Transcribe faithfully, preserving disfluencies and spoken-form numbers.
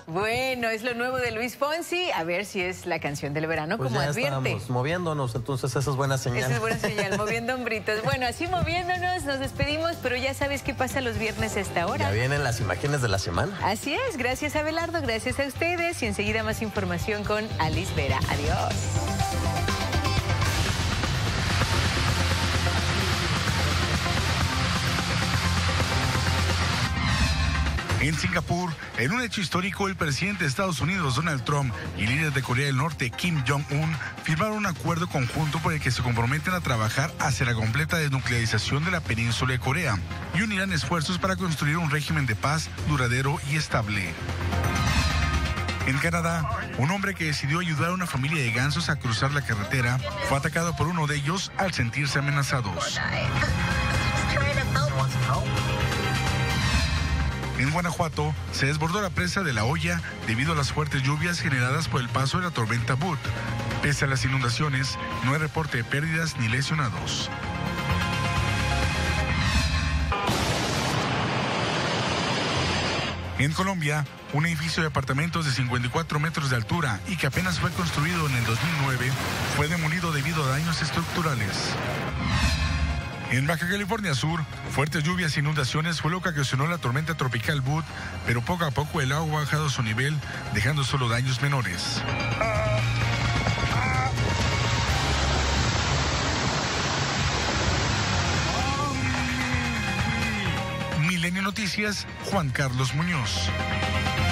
Bueno, es lo nuevo de Luis Fonsi. A ver si es la canción del verano, pues como ya advierte. Estamos moviéndonos, entonces esa es buena señal. Esa es buena señal, moviendo hombritos. Bueno, así moviéndonos, nos despedimos, pero ya sabes qué pasa los viernes a esta hora. Ya vienen las imágenes de la semana. Así es, gracias a Abelardo, gracias a ustedes y enseguida más información con Alice Vera. Adiós. En Singapur, en un hecho histórico, el presidente de Estados Unidos, Donald Trump, y el líder de Corea del Norte, Kim Jong-un, firmaron un acuerdo conjunto por el que se comprometen a trabajar hacia la completa desnuclearización de la península de Corea y unirán esfuerzos para construir un régimen de paz duradero y estable. En Canadá, un hombre que decidió ayudar a una familia de gansos a cruzar la carretera fue atacado por uno de ellos al sentirse amenazados. En Guanajuato, se desbordó la presa de La Hoya debido a las fuertes lluvias generadas por el paso de la tormenta Bud. Pese a las inundaciones, no hay reporte de pérdidas ni lesionados. En Colombia, un edificio de apartamentos de cincuenta y cuatro metros de altura y que apenas fue construido en el dos mil nueve, fue demolido debido a daños estructurales. En Baja California Sur, fuertes lluvias e inundaciones fue lo que ocasionó la tormenta tropical Bud, pero poco a poco el agua ha bajado su nivel, dejando solo daños menores. Milenio Noticias, Juan Carlos Muñoz.